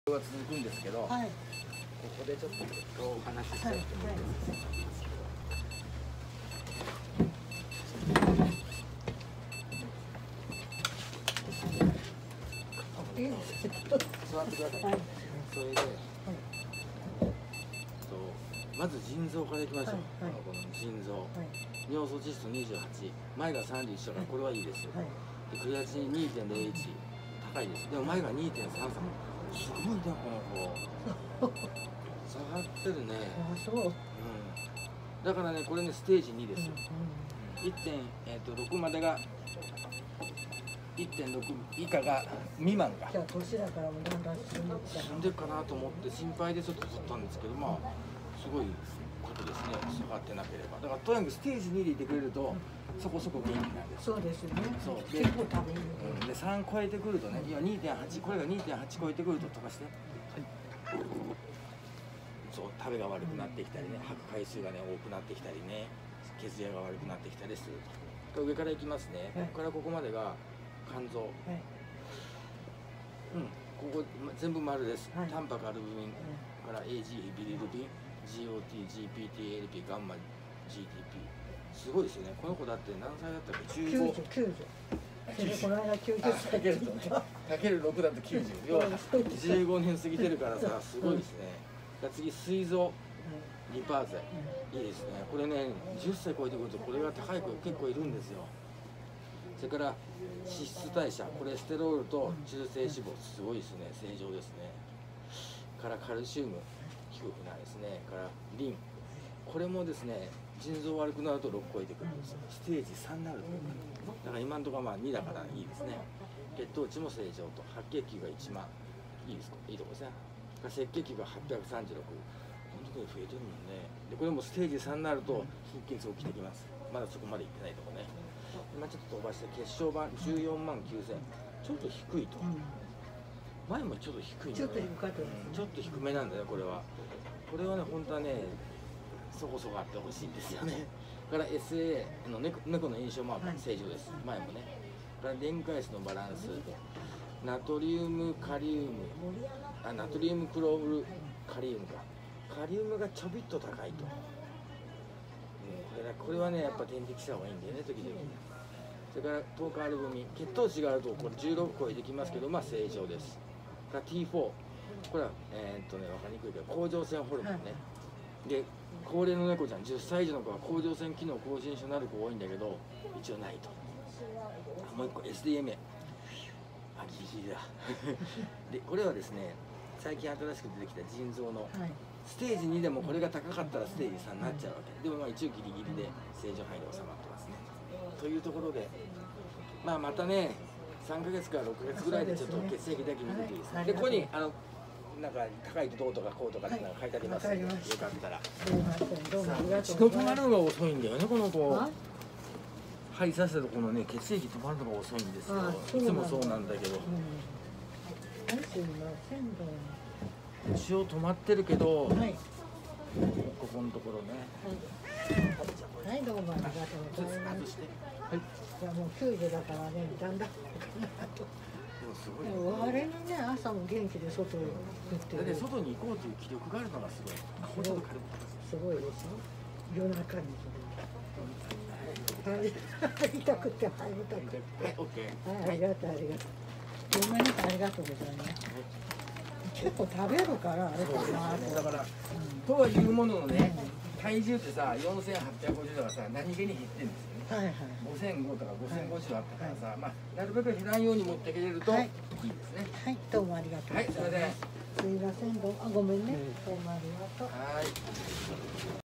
は続くんですけど、 はい、 ここでちょっとお話ししたいと思います。座ってください。 はい、 それで、まず腎臓からいきましょう。この腎臓、尿素窒素28、前が31だからこれはいいです。でクレアチニン2.01、高いです。でも前が2.33、すごいねこの子。下がってるね。 そう。 だからねこれねステージ2です。1.6までが1.6以下が未満が。 じゃあ年だからもうだんだん進んでるかなと思って心配でちょっと取ったんですけど、まあすごいことですね。下がってなければ。だからとにかくステージ2でいてくれるとそこそこ元気なんです。 そうですね。 そうで結構食べる。 で3超えてくるとね、今2.8、これが2.8超えてくると飛ばして。そう食べが悪くなってきたりね、吐く回数がね多くなってきたりね、血流が悪くなってきたりすると。上からいきますね。ここからここまでが肝臓。ここ全部丸です。タンパクアルブミンから AG ビリルビン、GOT、GPT、ALP、ガンマ、GTP。すごいですよね。この子だって何歳だったっけ？15。 この間90歳。 かけるとね、かける6だと90。要は15年過ぎてるからさ、すごいですね。次、膵臓。リパーゼ。いいですね。これね、10歳超えてくるとこれが高い子結構いるんですよ。それから脂質代謝、コレステロールと中性脂肪、すごいですね。正常ですね。からカルシウム、低くないですね。からリン。これもですね、腎臓悪くなると6超えてくるんですよ。ステージ3になると。だから今のところはまあ2だからいいですね。血糖値も正常と、白血球が1万。いいですか？いいとこですね。赤血球が836。このところ増えてるもんね。で、これもステージ3になると貧血起きてきます。まだそこまでいってないとこね。今ちょっと飛ばして血小板14万9000。ちょっと低いと。前もちょっと低いんだよね。ちょっと低かったですね。ちょっと低めなんだよこれは。これはね本当はねそこそこあってほしいんですよね。から SA の猫の炎症も正常です。前もね。から電解質のバランス、ナトリウムカリウム、ナトリウムクロールカリウムか。カリウムがちょびっと高いと。これはねやっぱ点滴した方がいいんだよね時々。それから糖化アルブミン、血糖値があるとこれ16超えてきますけどまあ正常です。から T4、これは分かりにくいけど甲状腺ホルモンね。で高齢の猫ちゃん10歳以上の子は甲状腺機能亢進症になる子多いんだけど一応ないと。もう一個 SDMA、 ギリギリだでこれはですね最近新しく出てきた腎臓のステージ2でもこれが高かったらステージ3になっちゃうわけでもまあ一応ギリギリで正常範囲で収まってますね。というところでまたね3ヶ月から6ヶ月ぐらいでちょっと血液だけ見るといいですね。でここになんか高いとどうとかこうとかって書いてありますので、よかったら。血の止まるのが遅いんだよねこの子。針刺したところのね血液止まるのが遅いんですよ。いつもそうなんだけど。血を止まってるけど、ここのところね。 はい、どうもありがとうございます。はい。いやもう90だからね、だんだん。あれにね、朝も元気で外へ行ってる。 だって外に行こうという気力があるのがすごい。 すごいですよ。夜中に。入りたくて入りたくて。 はい、オッケー。 はい、ありがとうありがとう。ごめんなさい、ありがとうございます。結構食べるからあれかな。 だからとはいうもののね、体重ってさ4850だからさ何気に減ってるんですよね。はいはい。5005とか5050あったからさ、まあなるべく減らんように持っていけれるといいですね。はい、どうもありがとうございます。すいません、ごめんね。どうもありがとう。はい。